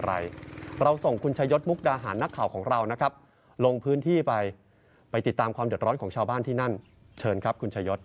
ไรเราส่งคุณชัยยศมุกดาหารนักข่าวของเรานะครับลงพื้นที่ไปติดตามความเดือดร้อนของชาวบ้านที่นั่นเชิญครับคุณชัยยศ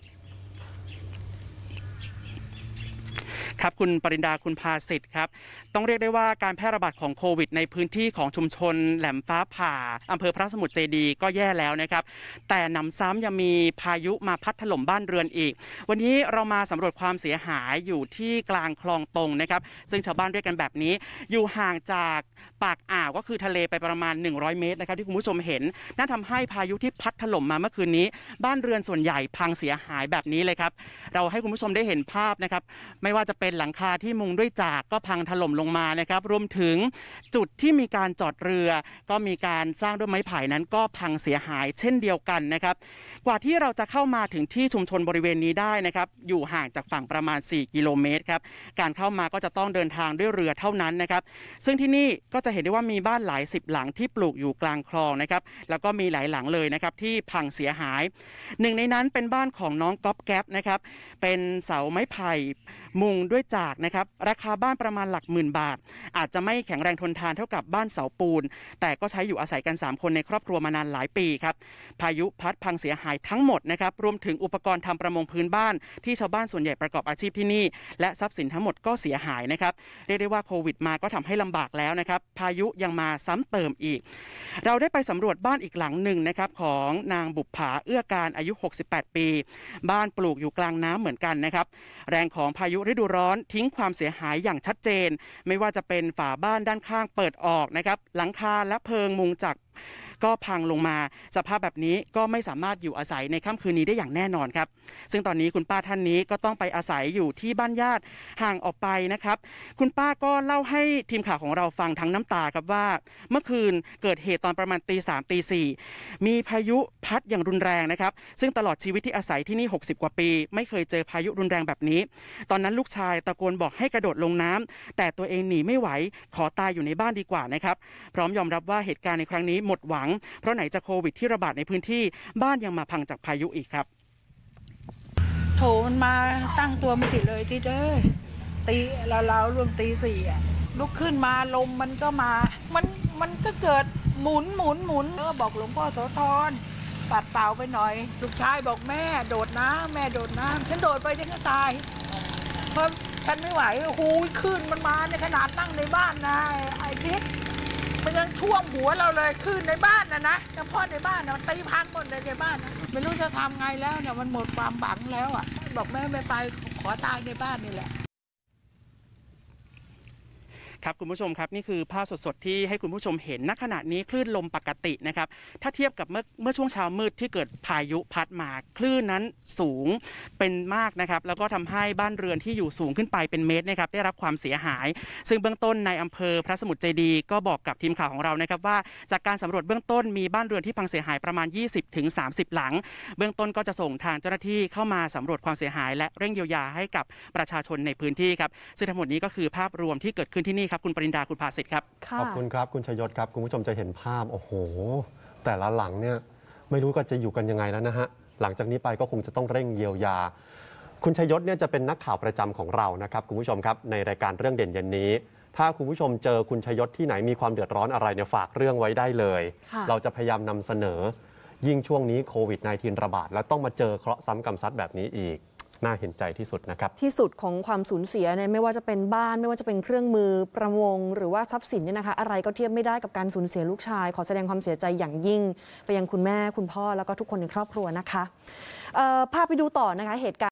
ครับคุณปรินดาคุณภาสิทธิ์ครับต้องเรียกได้ว่าการแพร่ระบาดของโควิดในพื้นที่ของชุมชนแหลมฟ้าผ่าอำเภอพระสมุทรเจดีย์ก็แย่แล้วนะครับแต่นำซ้ำยังมีพายุมาพัดถล่มบ้านเรือนอีกวันนี้เรามาสำรวจความเสียหายอยู่ที่กลางคลองตงนะครับซึ่งชาวบ้านเรียกกันแบบนี้อยู่ห่างจากปากอ่าวก็คือทะเลไปประมาณ100 เมตรนะครับที่คุณผู้ชมเห็นนั่นทำให้พายุที่พัดถล่มมาเมื่อคืนนี้บ้านเรือนส่วนใหญ่พังเสียหายแบบนี้เลยครับเราให้คุณผู้ชมได้เห็นภาพนะครับไม่ว่าจะเป็นหลังคาที่มุงด้วยจากก็พังถล่มลงมานะครับรวมถึงจุดที่มีการจอดเรือก็มีการสร้างด้วยไม้ไผ่นั้นก็พังเสียหายเช่นเดียวกันนะครับกว่าที่เราจะเข้ามาถึงที่ชุมชนบริเวณนี้ได้นะครับอยู่ห่างจากฝั่งประมาณ4 กิโลเมตรครับการเข้ามาก็จะต้องเดินทางด้วยเรือเท่านั้นนะครับซึ่งที่นี่ก็จะเห็นได้ว่ามีบ้านหลาย10 หลังที่ปลูกอยู่กลางคลองนะครับแล้วก็มีหลายหลังเลยนะครับที่พังเสียหายหนึ่งในนั้นเป็นบ้านของน้องก๊อปแก๊ปนะครับเป็นเสาไม้ไผ่มุงด้วยจากนะครับราคาบ้านประมาณหลักหมื่นบาทอาจจะไม่แข็งแรงทนทานเท่ากับบ้านเสาปูนแต่ก็ใช้อยู่อาศัยกัน3 คนในครอบครัวมานานหลายปีครับพายุพัดพังเสียหายทั้งหมดนะครับรวมถึงอุปกรณ์ทำประมงพื้นบ้านที่ชาวบ้านส่วนใหญ่ประกอบอาชีพที่นี่และทรัพย์สินทั้งหมดก็เสียหายนะครับเรียกได้ว่าโควิดมาก็ทำให้ลำบากแล้วนะครับพายุยังมาซ้ำเติมอีกเราได้ไปสำรวจบ้านอีกหลังหนึ่งนะครับของนางบุปผาเอื้อการอายุ68 ปีบ้านปลูกอยู่กลางน้ำเหมือนกันนะครับแรงของพายุฤดูร้อนทิ้งความเสียหายอย่างชัดเจนไม่ว่าจะเป็นฝาบ้านด้านข้างเปิดออกนะครับหลังคาและเพิงมุงจากก็พังลงมาสภาพแบบนี้ก็ไม่สามารถอยู่อาศัยในค่ำคืนนี้ได้อย่างแน่นอนครับซึ่งตอนนี้คุณป้าท่านนี้ก็ต้องไปอาศัยอยู่ที่บ้านญาติห่างออกไปนะครับคุณป้าก็เล่าให้ทีมข่าวของเราฟังทั้งน้ำตาครับว่าเมื่อคืนเกิดเหตุตอนประมาณตี 3 ตี 4มีพายุพัดอย่างรุนแรงนะครับซึ่งตลอดชีวิตที่อาศัยที่นี่60 กว่าปีไม่เคยเจอพายุรุนแรงแบบนี้ตอนนั้นลูกชายตะโกนบอกให้กระโดดลงน้ำแต่ตัวเองหนีไม่ไหวขอตายอยู่ในบ้านดีกว่านะครับพร้อมยอมรับว่าเหตุการณ์ในครั้งนี้หมดหวังเพราะไหนจะโควิดที่ระบาดในพื้นที่บ้านยังมาพังจากพายุอีกครับโถมันมาตั้งตัวไม่ติดเลยที่เด้อตีเรารวมตี 4อ่ะลุกขึ้นมาลมมันก็มามันก็เกิดหมุนก็บอกหลวงพ่อโสธรปัดเป่าไปหน่อยลูกชายบอกแม่โดดน้ำแม่โดดน้ำฉันโดดไปฉันก็ตายเพราะฉันไม่ไหวหูยขึ้นมันมาในขนาดนั่งในบ้านนะไอ้พิษมันยังท่วมหัวเราเลยขึ้นในบ้านนะเฉพาะในบ้านมันตีพังหมดเลยในบ้านนะไม่รู้จะทำไงแล้วเนี่ยมันหมดความหวังแล้วอ่ะบอกแม่ไม่ไปขอตายในบ้านนี่แหละครับคุณผู้ชมครับนี่คือภาพสดๆที่ให้คุณผู้ชมเห็นณขณะนี้คลื่นลมปกตินะครับถ้าเทียบกับเมื่อช่วงเช้ามืดที่เกิดพายุพัดมาคลื่นนั้นสูงเป็นมากนะครับแล้วก็ทำให้บ้านเรือนที่อยู่สูงขึ้นไปเป็นเมตรนะครับได้รับความเสียหายซึ่งเบื้องต้นในอำเภอพระสมุทรเจดีย์ก็บอกกับทีมข่าวของเรานะครับว่าจากการสำรวจเบื้องต้นมีบ้านเรือนที่พังเสียหายประมาณ20-30 หลังเบื้องต้นก็จะส่งทางเจ้าหน้าที่เข้ามาสำรวจความเสียหายและเร่งเยียวยาให้กับประชาชนในพื้นที่ครับซึ่งทั้งหมดนี้ก็คือภาพรวมที่เกิดขึ้นที่นี่ครับคุณปรินดาคุณภาสิทธิ์ครับขอบคุณครับคุณชัยยศครับคุณผู้ชมจะเห็นภาพโอ้โหแต่ละหลังเนี่ยไม่รู้ก็จะอยู่กันยังไงแล้วนะฮะหลังจากนี้ไปก็คงจะต้องเร่งเยียวยาคุณชัยยศเนี่ยจะเป็นนักข่าวประจำของเรานะครับคุณผู้ชมครับในรายการเรื่องเด่นเย็นนี้ถ้าคุณผู้ชมเจอคุณชัยยศที่ไหนมีความเดือดร้อนอะไรเนี่ยฝากเรื่องไว้ได้เลยเราจะพยายามนำเสนอยิ่งช่วงนี้โควิด -19 ระบาดแล้วต้องมาเจอเคราะห์ซ้ำกรรมซัดแบบนี้อีกน่าเห็นใจที่สุดนะครับที่สุดของความสูญเสียเนี่ยไม่ว่าจะเป็นบ้านไม่ว่าจะเป็นเครื่องมือประมงหรือว่าทรัพย์สินเนี่ยนะคะอะไรก็เทียบไม่ได้กับการสูญเสียลูกชายขอแสดงความเสียใจอย่างยิ่งไปยังคุณแม่คุณพ่อแล้วก็ทุกคนในครอบครัวนะคะพาไปดูต่อนะคะเหตุการณ์